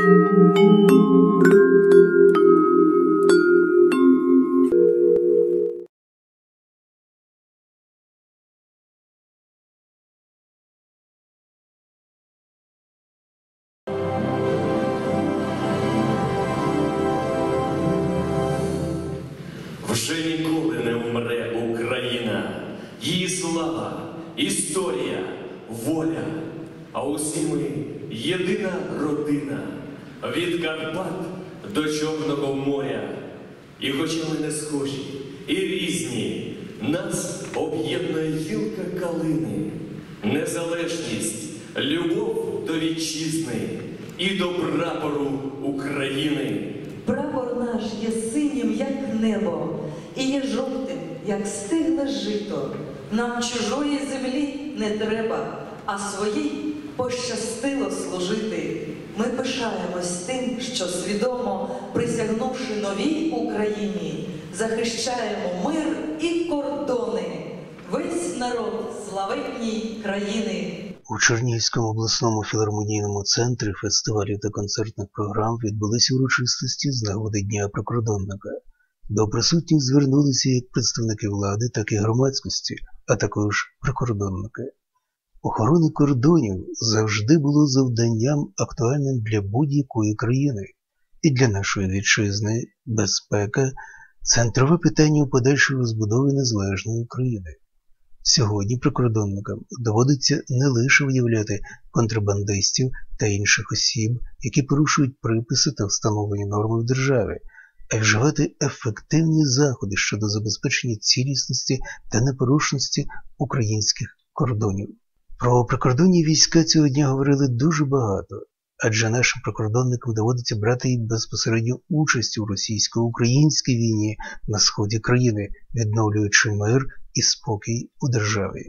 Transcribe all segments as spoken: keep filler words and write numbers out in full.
Вже ніколи не вмре Україна, її слава, історія, воля, а усі ми єдина родина, від Карпат до Чорного моря. І хоча ми не схожі і різні, нас об'єднує гілка калини, незалежність, любов до вітчизни і до прапору України. Прапор наш є синім, як небо, і є жовтим, як стигле жито. Нам чужої землі не треба, а своїй пощастило служити. Ми пишаємось тим, що свідомо, присягнувши новій Україні, захищаємо мир і кордони. Весь народ славетній країни. У Чернігівському обласному філармонійному центрі фестивалів та концертних програм відбулися урочистості з нагоди Дня прикордонника. До присутніх звернулися як представники влади, так і громадськості, а також прикордонники. Охорона кордонів завжди було завданням актуальним для будь-якої країни. І для нашої вітчизни безпека – центрове питання у подальшій розбудові незалежної України. Сьогодні прикордонникам доводиться не лише виявляти контрабандистів та інших осіб, які порушують приписи та встановлені норми в державі, а й вживати ефективні заходи щодо забезпечення цілісності та непорушності українських кордонів. Про прикордонні війська цього дня говорили дуже багато, адже нашим прикордонникам доводиться брати і безпосередню участь у російсько-українській війні на сході країни, відновлюючи мир і спокій у державі.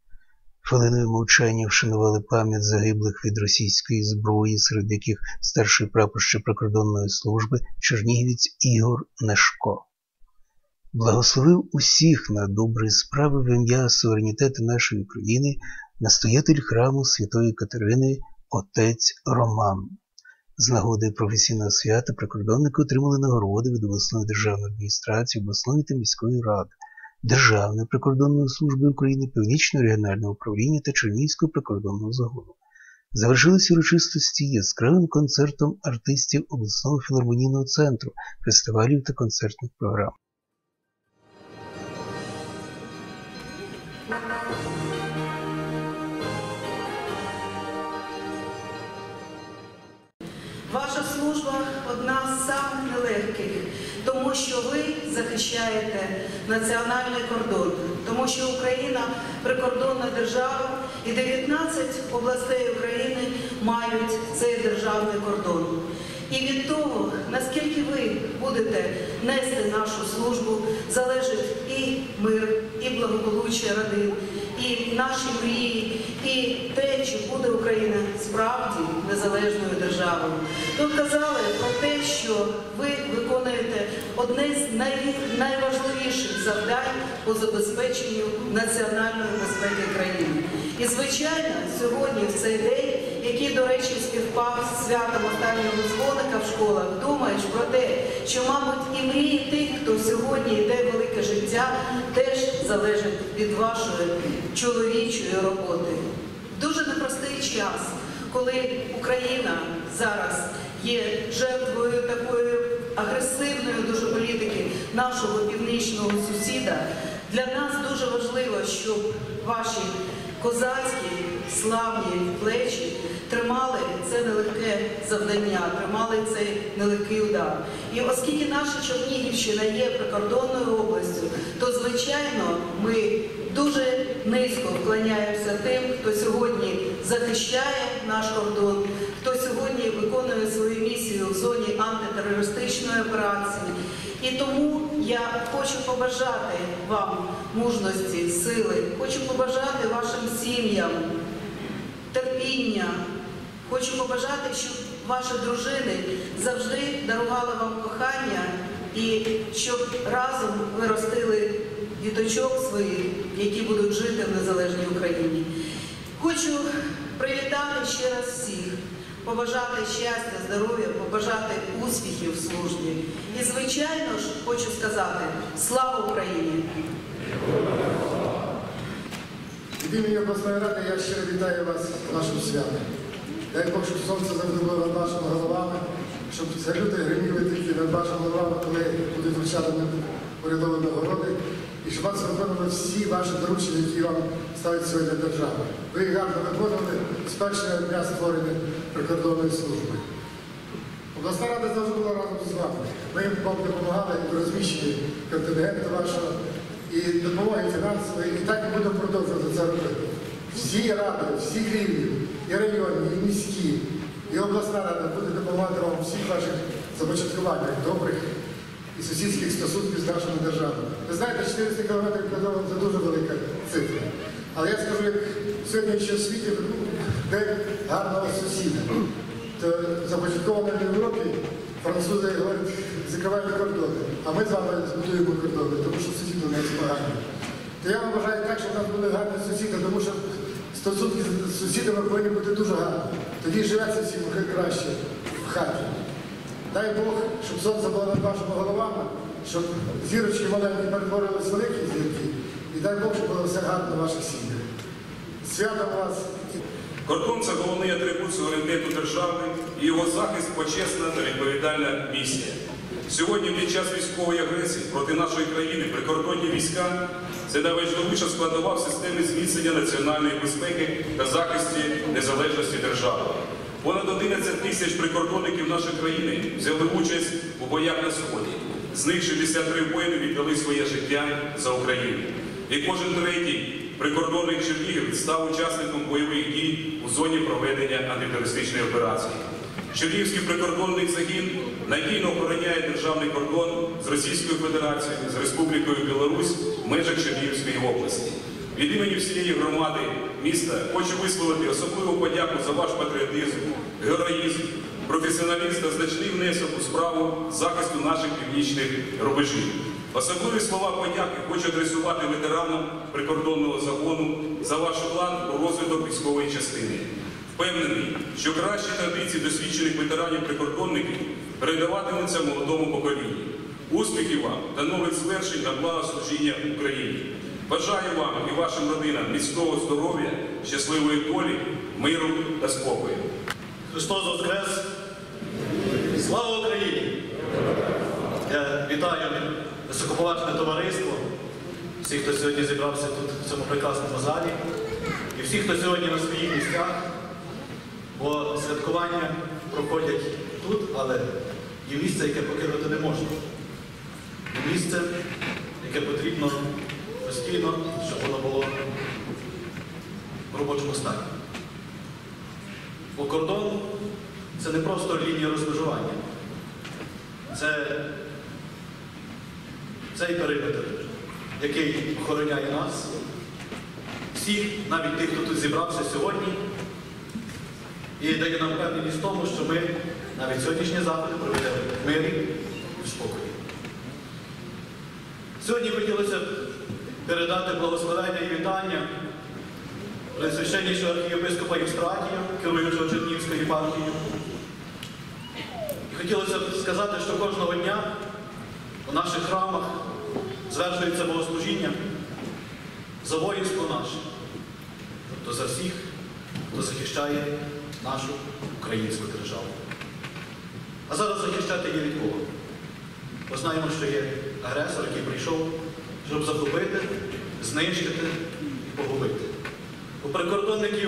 Хвилиною мовчання вшанували пам'ять загиблих від російської зброї, серед яких старший прапорщик прикордонної служби чернігівець Ігор Нешко. Благословив усіх на добрі справи в ім'я суверенітету нашої країни настоятель храму Святої Катерини отець Роман. З нагоди професійного свята прикордонники отримали нагороди від обласної державної адміністрації, обласної та міської ради, Державної прикордонної служби України, Північного регіонального управління та Чернігівського прикордонного загону. Завершилися урочистості яскравим концертом артистів обласного філармонійного центру, фестивалів та концертних програм. Ваша служба одна з самих нелегких, тому що ви захищаєте національний кордон, тому що Україна – прикордонна держава, і дев'ятнадцять областей України мають цей державний кордон. І від того, наскільки ви будете нести нашу службу, залежить і мир, і благополуччя родин, і наші мрії, і те, чи буде Україна справді незалежною державою. Тут казали про те, що ви виконуєте одне з най... найважливіших завдань по забезпеченню національної безпеки країни. І, звичайно, сьогодні, в цей день, який, до речі, співпав з святом останнього дзвоника в школах, думаєш про те, що, мабуть, і мрії тих, хто сьогодні йде велике життя, теж залежать від вашої чоловічої роботи. Дуже непростий час, коли Україна зараз є жертвою такої агресивної дуже політики нашого північного сусіда. Для нас дуже важливо, щоб ваші козацькі, славні плечі тримали це нелегке завдання, тримали цей нелегкий удар. І оскільки наша Чернігівщина є прикордонною областю, то, звичайно, ми дуже низько вклоняємося тим, хто сьогодні захищає наш кордон, хто сьогодні виконує свою місію в зоні антитерористичної операції. І тому я хочу побажати вам мужності, сили, хочу побажати вашим сім'ям терпіння, хочу побажати, щоб ваші дружини завжди дарували вам кохання і щоб разом ви ростили діточок своїх, які будуть жити в незалежній Україні. Хочу привітати ще раз всіх побажати щастя, здоров'я, побажати успіхів в службі. І, звичайно ж, хочу сказати, слава Україні! Від імені обласної ради я щиро вітаю вас з нашим святом. Дай Бог, щоб сонце завжди було над вашими головами, щоб салюти гриміли тільки над вашими головами, коли будуть вручати урядові нагороди, і щоб вас виконували всі ваші доручення, які вам ставить сьогодні держава. Ви їх гарно виконували з першого дня створення прикордонної служби. Обласна рада завжди була разом з вами. Ми вам допомагали в розміщенні контингенту вашого і допомоги фінансової, і так і будемо продовжувати це робити. Всі ради, всі рівні, і районні, і міські, і обласна рада буде допомагати вам у всіх ваших започаткуваннях добрих і сусідських стосунків з нашими державами. Ви знаєте, чотириста кілометрів кордону – це дуже велика цифра. Але я скажу, як сьогодні ще в світі день гарного сусіда, то започатковано в Європі французи говорять, закриваємо кордони, а ми з вами збудуємо кордони, тому що сусіди у нас погані. То я вам бажаю так, щоб у нас були гарні сусіди, тому що стосунки з сусідами повинні бути дуже гарні. Тоді живеться всім краще в хаті. Дай Бог, щоб сонце було над вашими головами, щоб зірочки маленькі перетворились в великі зірки. І дай Бог, щоб було все гарно в ваших сім'ях. Святом вас! Кордон – це головний атрибут суверенітету держави і його захист – почесна та відповідальна місія. Сьогодні, під час військової агресії проти нашої країни, прикордонні війська – це найважливіша складова в системі зміцнення національної безпеки та захисті незалежності держави. Понад одинадцять тисяч прикордонників нашої країни взяли участь у боях на Сході. З них шістдесят три воїни віддали своє життя за Україну. І кожен третій прикордонник Чернігів став учасником бойових дій у зоні проведення антитерористичної операції. Чернігівський прикордонний загін надійно охороняє державний кордон з Російською Федерацією, з Республікою Білорусь в межах Чернігівської області. Від імені всієї громади міста хочу висловити особливу подяку за ваш патріотизм, героїзм, професіоналізм та значний внесок у справу захисту наших північних рубежів. Особливі слова подяки хочу адресувати ветеранам прикордонного загону за ваш план у розвиток військової частини. Впевнений, що кращі традиції досвідчених ветеранів-прикордонників передаватимуться молодому поколінню. Успіхів вам та нових звершень на благо служіння Україні. Бажаю вам і вашим родинам міцного здоров'я, щасливої долі, миру та спокою. Христос Воскрес! Слава Україні! Я вітаю високоповажне товариство, всіх, хто сьогодні зібрався тут, в цьому прекрасному залі, і всіх, хто сьогодні на своїх місцях, бо святкування проходять тут, але є місце, яке покинути не можна. Є місце, яке потрібно постійно, щоб воно було в робочому стані. Бо кордон – це не просто лінія розмежування. Це цей периметр, який охороняє нас, всіх, навіть тих, хто тут зібрався сьогодні, і дає нам впевненість в тому, що ми навіть сьогоднішні заходи проведемо в мирі і в спокої. Сьогодні хотілося б передати благословення і вітання Пресвященнішого архієпископа Євстратія, керуючого Чернігівською єпархією. І хотілося б сказати, що кожного дня у наших храмах звершується богослужіння за воїнство наше, тобто за всіх, хто захищає нашу українську державу. А зараз захищати є від кого? Бо знаємо, що є агресор, який прийшов, щоб захопити, знищити і погубити. У прикордонників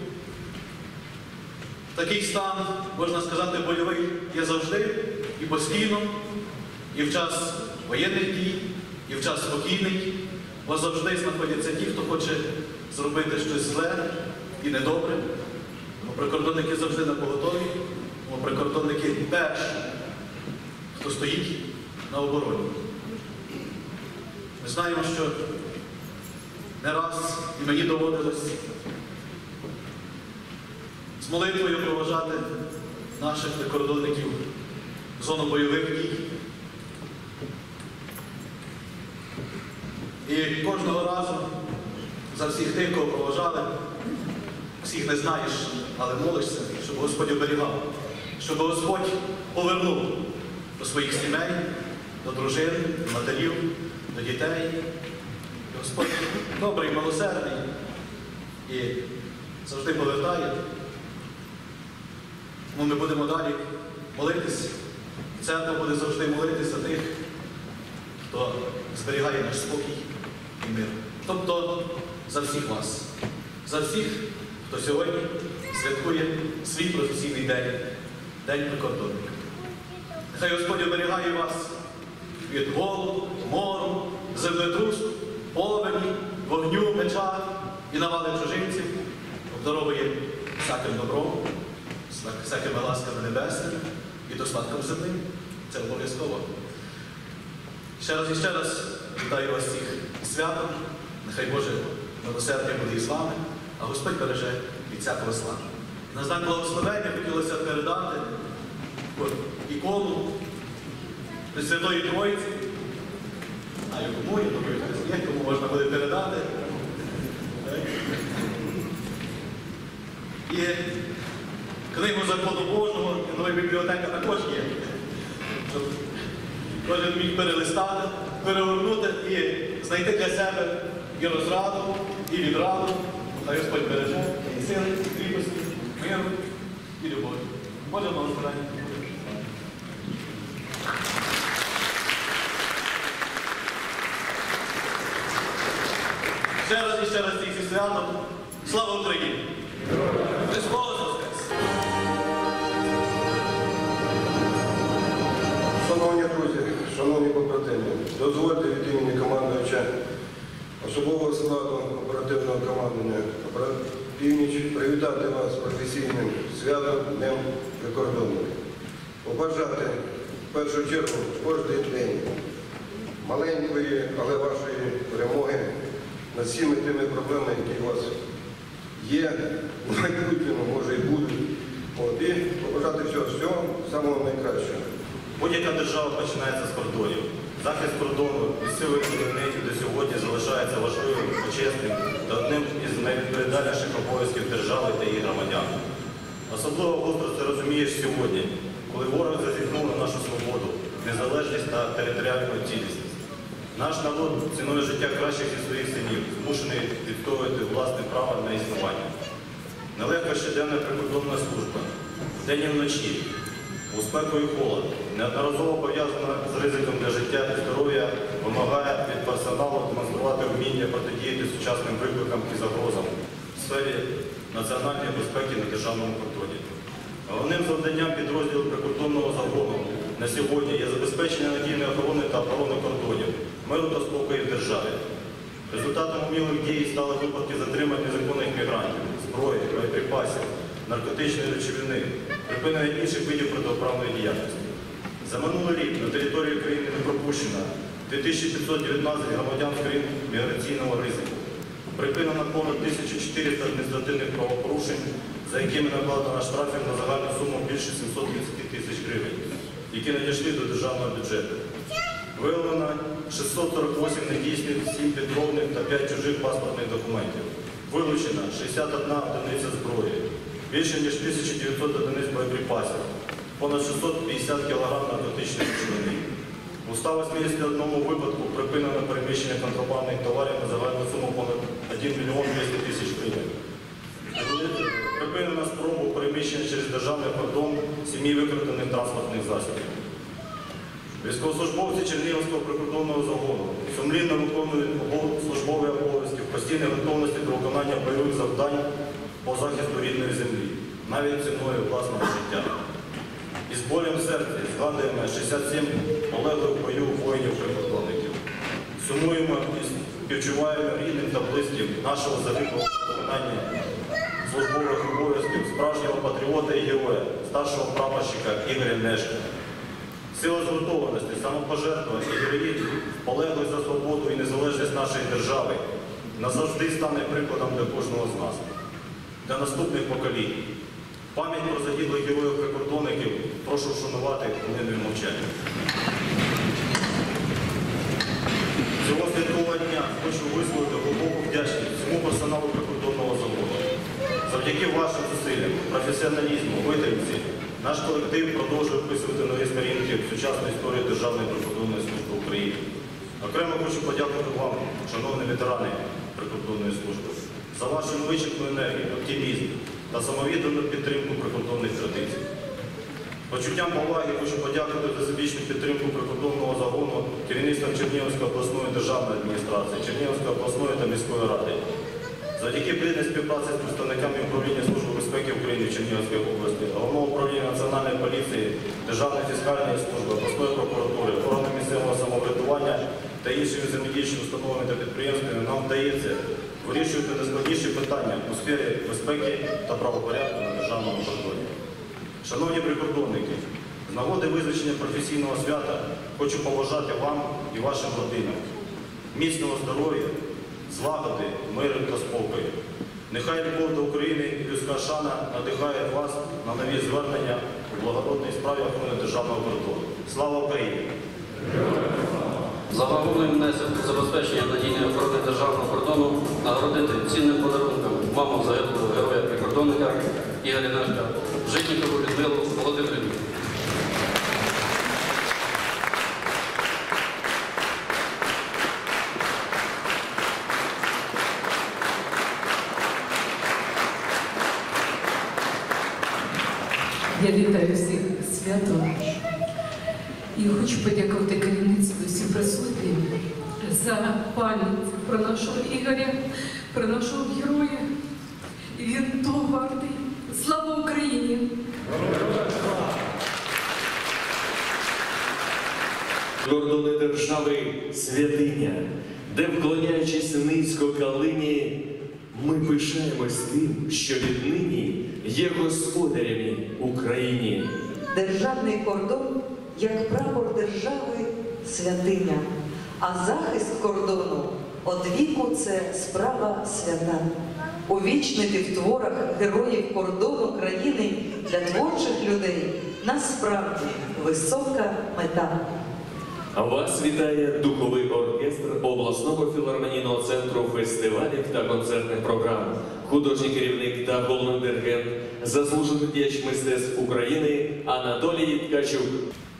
такий стан, можна сказати, бойовий є завжди і постійно, і в час воєнних дій, і в час спокійний, бо завжди знаходяться ті, хто хоче зробити щось зле і недобре. Бо прикордонники завжди на поготові, бо прикордонники перші, хто стоїть на обороні. Ми знаємо, що не раз і мені доводилось з молитвою проважати наших прикордонників в зону бойових дій. І кожного разу за всіх тих, кого проважали, всіх не знаєш, але молишся, щоб Господь оберігав, щоб Господь повернув до своїх сімей, до дружин, до матерів, до дітей. І Господь добрий, милосердний і завжди повертає. Тому ми будемо далі молитись. Церква буде завжди молитись за тих, хто зберігає наш спокій і мир. Тобто за всіх вас, за всіх, хто сьогодні святкує свій професійний день, День прикордонника. Нехай Господь оберігає вас від голоду, мору, землетрусу, повені, вогню, меча і навали чужинців, обдаровує всяким добром, всякими ласками небесними і достатком землі. Це обов'язково. Ще раз і ще раз вітаю вас всіх святом. Нехай Боже милосердя буде із вами, а Господь береже від всякого зла. На знак благословення хотілося передати ікону Пресвятої Троїці. А я кому, я думаю, хтось є, кому можна буде передати. І книгу Закону Божого, і нової бібліотека також є. Щоб кожен міг перелистати, перевернути і знайти для себе і розраду, і відраду. Хай Господь береже і сили, і кріпості, миру і любові. Боже благословення. Ще раз і ще раз всіх зі святом. Слава Україні! Христос Воскрес! Шановні друзі, шановні побратими, дозвольте від імені командуюча особового складу оперативного командування «Північ» привітати вас з професійним святом Днем прикордонника. Побажати в першу чергу кожен день маленької, але вашої перемоги над всіми тими проблемами, які у вас є, в майбутньому, може і будуть. От, і побажати всього, всього самого найкращого. Будь-яка держава починається з кордонів. Захист кордону місцевих керівників до сьогодні залишається важливим, почесним та одним із найвідповідальніших обов'язків держави та її громадян. Особливо гостро це розумієш сьогодні, коли ворог зазіхнув на нашу свободу, незалежність та територіальну цілісність. Наш народ цінує життя кращих зі своїх синів, змушений відстоювати власне право на існування. Нелегка щоденна прикордонна служба, вдень і вночі, у спеку і холод, неодноразово пов'язана з ризиком для життя і здоров'я, вимагає від персоналу демонструвати вміння протидіяти сучасним викликам і загрозам в сфері національної безпеки на державному кордоні. Головним завданням підрозділу прикордонного загону на сьогодні є забезпечення надійної охорони та охорони кордонів, миру та спокою в державі. Результатом умілих дій стали випадки затримань незаконних мігрантів, зброї, боєприпасів, наркотичної речовини, припинення інших видів протиправної діяльності. За минулий рік на території країни не пропущено дві тисячі п'ятсот дев'ятнадцять громадян з країн міграційного ризику. Припинено понад тисячу чотириста адміністративних правопорушень, за якими накладено штрафів на загальну суму більше сімсот тридцять тисяч гривень, які надійшли до державного бюджету. Виявлено шістсот сорок вісім недійсних, сім підробних та п'ять чужих паспортних документів. Вилучено шістдесят одна одиниця зброї, більше ніж тисяча дев'ятсот одиниць боєприпасів, понад шістсот п'ятдесят кілограм наркотичної речовини. У ста вісімдесяти одному випадку припинено переміщення контрабандних товарів на загальну суму понад один мільйон двісті тисяч гривень. Припинено спробу переміщення через державний кордон сім'ї викрадених транспортних засобів. Військовослужбовці Чернігівського прикордонного загону сумлінно виконують службові обов'язки в постійній готовності до виконання бойових завдань по захисту рідної землі, навіть ціною власного життя. Із болем в серці згадуємо шістдесят сім полеглих в бою воїнів-прикордонників. Сумуємо і співчуваємо рідним та близьким нашого загиблого виконання службових обов'язків справжнього патріота і героя, старшого прапорщика Ігоря Нешка. Сила згуртованості, самопожертвування і героїзм, полеглих за свободу і незалежність нашої держави, назавжди стане прикладом для кожного з нас, для наступних поколінь. Пам'ять про загиблих героїв-прикордонників прошу вшанувати хвилиною мовчання. Цього святкового дня хочу висловити глибоку вдячність всьому персоналу прикордонного загону. Завдяки вашим зусиллям, професіоналізму, витримці, наш колектив продовжує вписувати нові сторінки в сучасну історію Державної прикордонної служби України. Окремо хочу подякувати вам, шановні ветерани прикордонної служби, за вашу невичерпну енергію, оптимізм та самовіддану підтримку прикордонних традицій. Почуттям поваги хочу подякувати за всебічну підтримку прикордонного загону керівництвом Чернігівської обласної державної адміністрації, Чернігівської обласної та міської ради. Завдяки плідній співпраці з представниками управління Служби безпеки України в Чернігівській області, Головного управління Національної поліції, Державної фіскальної служби, обласної прокуратури, органів місцевого самоврядування та іншими взаємодіючими установами та підприємствами нам вдається вирішувати найскладніші питання у сфері безпеки та правопорядку на державному кордоні. Шановні прикордонники, з нагоди визначення професійного свята хочу побажати вам і вашим родинам міцного здоров'я, злагоди, миру та спокою. Нехай любов до України і людська шана надихає вас на нові звернення у благородній справі охорони державного кордону. Слава Україні! За вагомий внесок у забезпечення надійної охорони державного кордону нагородити цінним подарунком маму загиблого героя-прикордонника Ігоря Нешка, Житнікову Людмилу Володимирівну. Я вітаю всіх свято і хочу подякувати керівництву всім присутнім за пам'ять про нашого Ігоря, про нашого героя. І він того вартий. Слава Україні! Кордони держави святиня, де, вклоняючись низько калині, ми пишаємось тим, що віднині є господарями Україні. Державний кордон, як прапор держави, святиня, а захист кордону од віку – це справа свята. Увічнити в творах героїв кордону країни для творчих людей насправді висока мета. Вас вітає духовий оркестр обласного філармонійного центру фестивалів та концертних програм, художній керівник та головний диригент, заслужений діяч мистецтв України Анатолій Ткачук.